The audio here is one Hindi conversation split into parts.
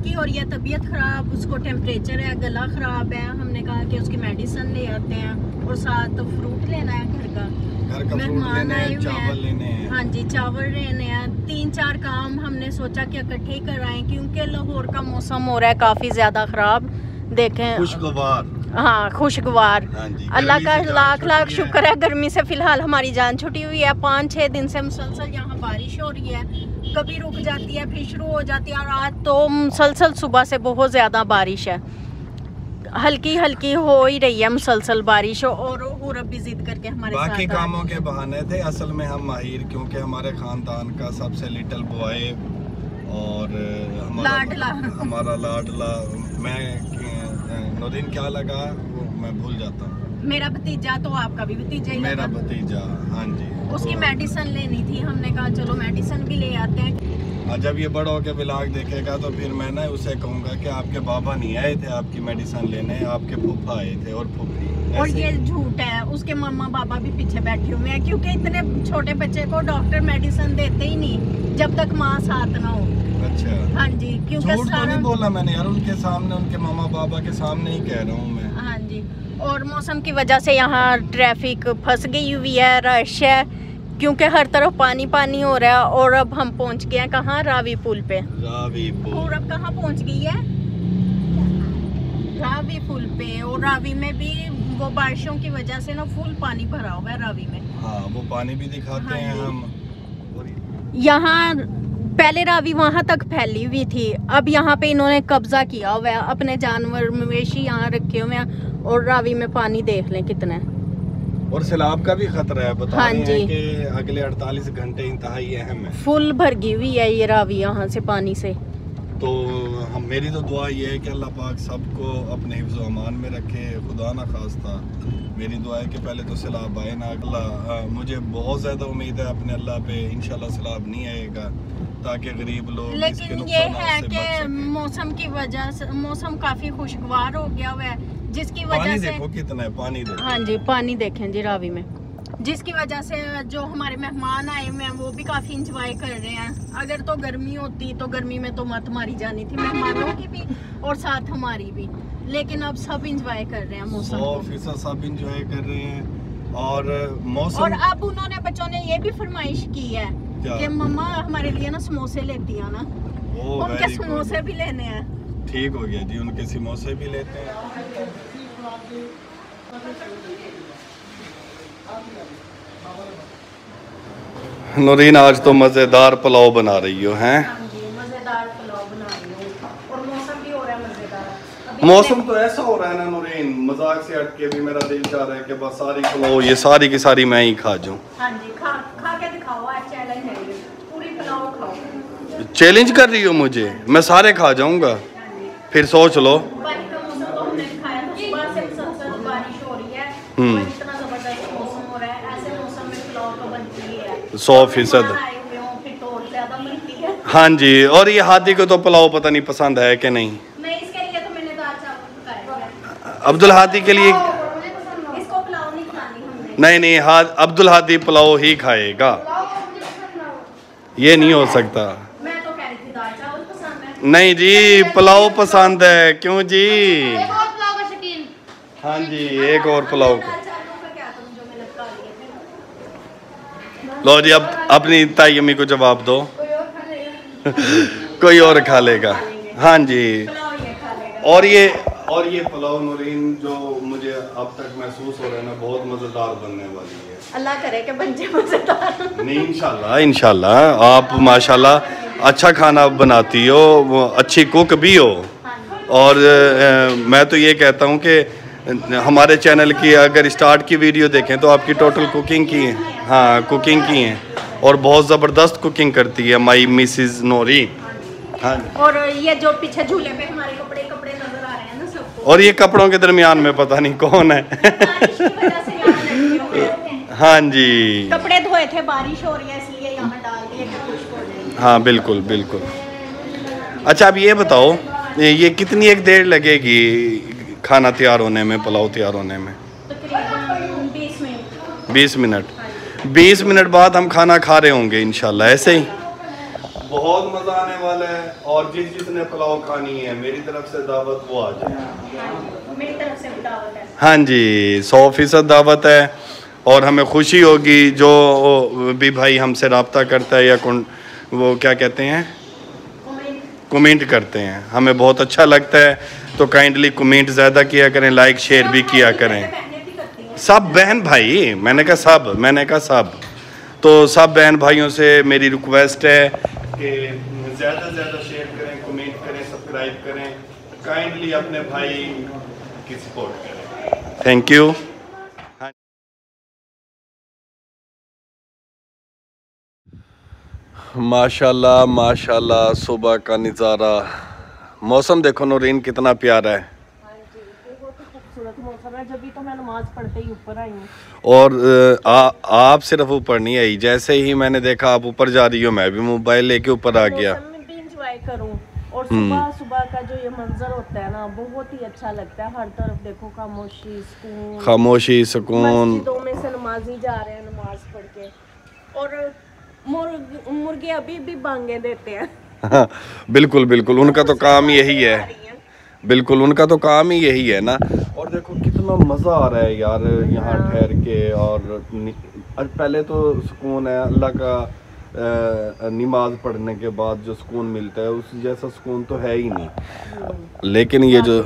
की हो रही है, तबीयत खराब, उसको टेम्परेचर है, गला खराब है। हमने कहा कि उसकी मेडिसिन ले आते हैं और साथ फ्रूट लेना है घर का मेहमान आए हुए हैं। हाँ जी, चावल लेने हैं। 3-4 काम हमने सोचा कि इकट्ठे ही कराएं, क्योंकि लाहौर का मौसम हो रहा है काफी ज्यादा खराब। देखें, खुशगवार, हाँ खुशगवार। हाँ अल्लाह का लाख शुक्र है, गर्मी से फिलहाल हमारी जान छुटी हुई है। 5-6 दिन से मुसलसल यहाँ बारिश हो रही है, कभी रुक जाती है फिर शुरू हो जाती है, और आज तो मुसलसल सुबह से बहुत ज़्यादा बारिश है। हल्की हल्की हो ही रही है मुसलसल बारिश, और रब भी जिद करके हमारे बाकी साथ कामों के बहाने थे। असल में हम माहिर, क्योंकि हमारे खानदान का सबसे लिटिल बॉय और हमारा लाडला, मैं नूरीन क्या लगा वो मैं भूल जाता हूँ। मेरा भतीजा, तो आपका भी भतीजा ही मेरा लगा। भतीजा, हाँ जी। उसकी मेडिसिन लेनी थी, हमने कहा चलो मेडिसिन भी ले आते हैं। जब ये बड़ा होकर ब्लॉग देखेगा तो फिर मैं ना उसे कहूँगा कि आपके बाबा नहीं आए थे आपकी मेडिसिन लेने, आपके फूफा आए थे और फूफी। और ये झूठ है, उसके मम्मा पापा भी पीछे बैठे हुए हैं, क्योंकि इतने छोटे बच्चे को डॉक्टर मेडिसिन देते ही नहीं जब तक माँ साथ ना हो। अच्छा, हाँ जी, क्योंकि झूठ तो नहीं बोला मैंने यार, उनके सामने, उनके मामा पापा के सामने ही कह रहा हूँ मैं। हाँ जी, और मौसम की वजह से यहाँ ट्रैफिक फंस गई हुई है, रश है, क्योंकि हर तरफ पानी पानी हो रहा है। और अब हम पहुँच गए हैं कहाँ, रावी पुल पे। रावी पुल, और अब कहाँ पहुँच गई है, रावी पुल पे। और रावी में भी वो बारिशों की वजह से ना फुल पानी भरा हुआ है रावी में। हाँ, वो पानी भी दिखाते हैं हम। यहाँ पहले रावी वहाँ तक फैली हुई थी, अब यहाँ पे इन्होंने कब्जा किया हुआ है, अपने जानवर मवेशी यहाँ रखे हुए हैं। और रावी में पानी देख लें कितना है, और सैलाब का भी खतरा है, बता हाँ रहे जी, हैं कि अगले 48 घंटे इंतहाई अहम है। फुल भरगी हुई है ये रावी यहाँ से पानी से। तो हम, मेरी तो दुआ ये है कि अल्लाह पाक सबको अपने हिफ्ज़ व अमान में रखे। खुदा ना खास्ता मेरी दुआ है कि पहले तो सैलाब आए ना। अल्लाह, मुझे बहुत ज़्यादा उम्मीद है अपने अल्लाह पे, इंशाल्लाह सैलाब नहीं आएगा, ताकि गरीब लोग, लेकिन ये है कि मौसम की वजह से मौसम काफी खुशगवार हो गया हुआ है, जिसकी वजह से देखो कितना है पानी, देखो। हाँ जी, पानी देखें जी रावी में, जिसकी वजह से जो हमारे मेहमान आए हुए हैं वो भी काफी इंजॉय कर रहे हैं। अगर तो गर्मी होती तो गर्मी में तो मत मारी जानी थी मेहमानों की भी और साथ हमारी भी, लेकिन अब सब इंजॉय कर रहे हैं मौसम को। 100% सब इंजॉय कर रहे हैं। और मौसम, और अब उन्होंने, बच्चों ने ये भी फरमाइश की है कि मम्मा हमारे लिए ना समोसे लेती है ना, उनके समोसे भी लेने हैं। ठीक हो गया जी, उनके समोसे भी लेते हैं। नूरीन आज तो मज़ेदार पुलाव बना रही हो हैं? मज़ेदार पुलाव बना रही हूँ, और मौसम भी हो रहा है मज़ेदार। मौसम तो ऐसा हो रहा है ना नूरीन, मजाक से हट के भी मेरा दिल चाह रहा है कि बस सारी पुलाव ये सारी की सारी मैं ही खा जाऊँ। हाँ जी, खा के दिखाओ, आज चैलेंज है ये, पूरी पुलाव खाओ। चैलेंज कर रही हो मुझे? मैं सारे खा जाऊँगा, फिर सोच लो। बारिश का मौसम तो हमने खाया था, सुबह से मुसलसल बारिश हो रही है, और इतना ज़बरदस्त मौसम हो रहा है, ऐसे मौसम में पुलाव तो बनती ही है 100%। फिर तो और ज़्यादा बनती है। हाँ जी, और ये हादी को तो पुलाव पता नहीं पसंद है कि नहीं। इसके लिए तो मैंने दाल चावल पकाए। अब्दुल हादी के लिए इसको पुलाव नहीं खानी हमने। नहीं नहीं, अब्दुल हादी पुलाव ही खाएगा, ये नहीं हो सकता। मैं तो कह रही थी दाल चावल पसंद है। नहीं जी, पुलाव पसंद है, क्यों जी? एक और पुलाव का शौकीन। हाँ जी, एक और पुलाव का। लो जी, अब अपनी ताई अम्मी को जवाब दो। कोई और खा लेगा। हाँ जी, और ये पुलाव नूरीन जो मुझे अब तक महसूस हो रहा है ना, बहुत मज़ेदार बनने वाली है। अल्लाह करे कि बन जाए मज़ेदार। नहीं, इंशाल्लाह आप माशाल्लाह अच्छा खाना बनाती हो, वो अच्छी कुक भी हो। और मैं तो ये कहता हूँ कि हमारे चैनल की अगर स्टार्ट की वीडियो देखें तो आपकी टोटल कुकिंग की है, हाँ कुकिंग की है, और बहुत ज़बरदस्त कुकिंग करती है माई मिसिज नूरीन। हाँ, और ये जो पीछे झूले पे हमारे कपड़े नजर आ रहे हैं ना सबको, और ये कपड़ों के दरमियान में पता नहीं कौन है। हाँ जी, कपड़े धोए थे, बारिश हो रही है इसलिए यहाँ डाल दिए कि खुश्क हो जाएंगे। हाँ बिल्कुल बिल्कुल। अच्छा, अब ये बताओ, ये कितनी एक देर लगेगी खाना तैयार होने में, पुलाव तैयार होने में? तकरीबन 20 मिनट। 20 मिनट। 20 मिनट बाद हम खाना खा रहे होंगे इंशाल्लाह, ऐसे ही। बहुत मजा आने वाला है। और जिसने पुलाव खानी है मेरी तरफ से दावत वो आ जाए। मेरी तरफ से दावत है। हाँ जी 100% दावत है। और हमें खुशी होगी जो भी भाई हमसे रब्ता करता है या वो क्या कहते हैं कमेंट करते हैं, हमें बहुत अच्छा लगता है। तो काइंडली कमेंट ज़्यादा किया करें, लाइक शेयर भी किया करें। सब बहन भाई, मैंने कहा सब। तो सब बहन भाइयों से मेरी रिक्वेस्ट है कि ज़्यादा से ज़्यादा शेयर करें, कमेंट करें, सब्सक्राइब करें, काइंडली अपने भाई की सपोर्ट करें। Thank you. माशाल्लाह माशाल्लाह सुबह का नज़ारा, मौसम देखो नूरीन कितना प्यारा है। हाँ जी, बहुत ही खूबसूरत मौसम है। जब तो मैं नमाज पढ़ते ही ऊपर आई हूँ। और आप सिर्फ ऊपर नहीं आई, जैसे ही मैंने देखा आप ऊपर जा रही हो मैं भी मोबाइल लेके ऊपर आ गया। मौसम में भी इंजॉय करूँ। और सुबह सुबह का जो ये मंजर होता है ना बहुत ही अच्छा लगता है। हर तरफ देखो खामोशी सुकून, खामोशी सुकून। मस्जिदों में से नमाजी जा रहे हैं नमाज पढ़ के। और मुर्गे अभी भी बांगे देते हैं। हाँ, बिल्कुल बिल्कुल उनका तो काम यही है। बिल्कुल उनका तो काम ही यही है ना। और देखो कितना मज़ा आ रहा है यार यहाँ ठहर के। और पहले तो सुकून है अल्लाह का, नमाज पढ़ने के बाद जो सुकून मिलता है उस जैसा सुकून तो है ही नहीं। लेकिन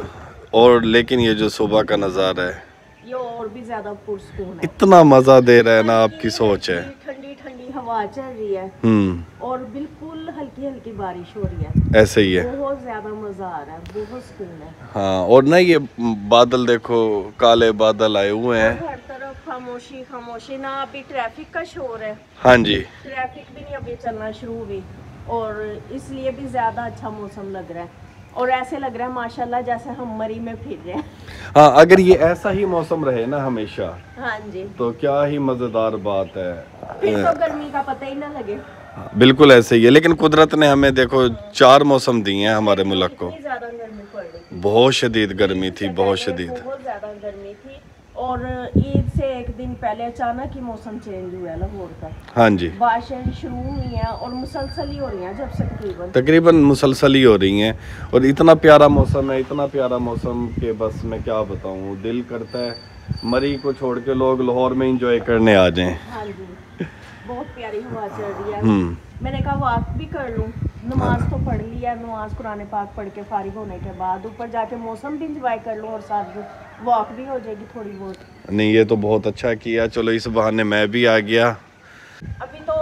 ये जो सुबह का नज़ारा है ये और भी ज़्यादा पुरसुकून है। इतना मज़ा दे रहा है ना, आपकी सोच है। ठंडी ठंडी हवा चल रही है और बिल्कुल हल्की हल्की बारिश हो रही है। ऐसे ही है, बहुत ज्यादा मजा आ रहा है, बहुत सुकून है। हाँ और ना ये बादल देखो, काले बादल आए हुए हैं, हर तरफ खामोशी खामोशी ना। अभी ट्रैफिक का शोर है। हाँ जी ट्रैफिक भी नहीं अभी चलना शुरू हुई और इसलिए भी ज्यादा अच्छा मौसम लग रहा है। और ऐसे लग रहा है माशाल्लाह जैसे हम मरी में फिर रहे हैं। हाँ अगर ये ऐसा ही मौसम रहे ना हमेशा, हाँ जी, तो क्या ही मजेदार बात है। फिर तो गर्मी का पता ही ना लगे। बिल्कुल ऐसे ही है। लेकिन कुदरत ने हमें देखो 4 मौसम दिए हैं हमारे मुल्क को। ज्यादा गर्मी पड़ रही थी, बहुत शदीद गर्मी थी, बहुत शदीद, बहुत ज्यादा गर्मी थी। और ईद से एक दिन पहले अचानक ही मौसम चेंज हुआ है लाहौर का। हाँ जी बारिशें शुरू हुई हैं और मुसलसल ही हो रही हैं जब से तकरीबन मुसलसल ही हो रही हैं। और इतना प्यारा मौसम है, इतना प्यारा मौसम के बस मैं क्या बताऊँ, दिल करता है मरी को छोड़ के लोग लाहौर में एंजॉय करने आ जाएं। हाँ जी, बहुत प्यारी हवा चल रही है। मैंने कहा वॉक भी कर लूँ, नमाज तो पढ़ लिया, नमाज कुरान पाक पढ़ के फारिग होने के बाद ऊपर जाके मौसम भी इंजॉय कर लूँ और साथ वॉक भी हो जाएगी थोड़ी बहुत। नहीं ये तो बहुत अच्छा किया, चलो इस बहाने मैं भी आ गया। अभी तो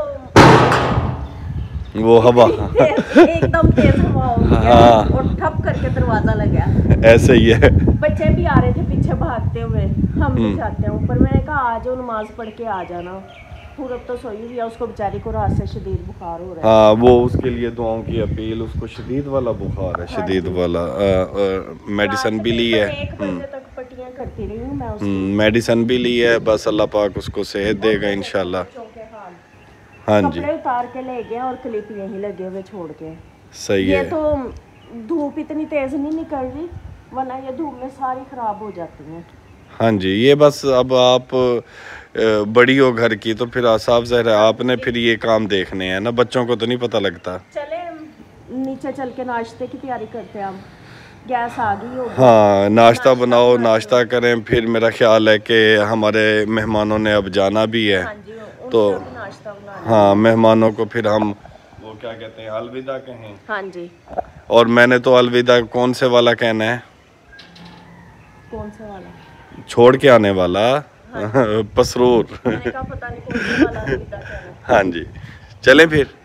वो हवा एकदम तेज हवा हो गई है और ठप करके दरवाजा लगा। ऐसे ही है, बच्चे भी आ रहे थे पीछे भागते हुए, हम भी जाते हैं ऊपर। मैंने कहा आ जाओ नमाज पढ़ के आ जाना। पूरब तो सोई हुई है, उसको बेचारी को रात से शदीद बुखार हो रहा है। हाँ वो उसके लिए दुआओं की अपील, उसको शदीद वाला बुखार है, शदीद वाला। मेडिसिन भी ली है, 1 बजे तक पट्टियां करती रही हूँ मैं उसकी। मेडिसिन भी ली है, बस अल्लाह पाक उसको सेहत देगा इंशाल्लाह। हाँ जी कपड़े उतार के ले गए और क्लिप यहीं लगे हुए छोड़ के। सही ये है। तो धूप इतनी तेज नहीं निकल रही, वरना ये धूप में सारी खराब हो जाती हैं। हाँ जी ये बस अब आप बड़ी हो घर की तो फिर साफ ज़ाहिर है आपने फिर ये काम देखने हैं ना, बच्चों को तो नहीं पता लगता। चले नीचे चल के नाश्ते की तैयारी करते हैं हम, गैस आ गई होगी। हाँ नाश्ता बनाओ, नाश्ता करें। फिर मेरा ख्याल है कि हमारे मेहमानों ने अब जाना भी है। हाँ जी, तो नाश्ता बना। हाँ मेहमानों को फिर हम वो क्या कहते हैं अलविदा कहें। हाँ जी, और मैंने तो अलविदा कौन से वाला कहना है, कौन से वाला छोड़ के आने वाला। हाँ। पसरूर। मैंने कहा पता नहीं कौन से वाला अलविदा कहना है। हाँ जी चलें फिर।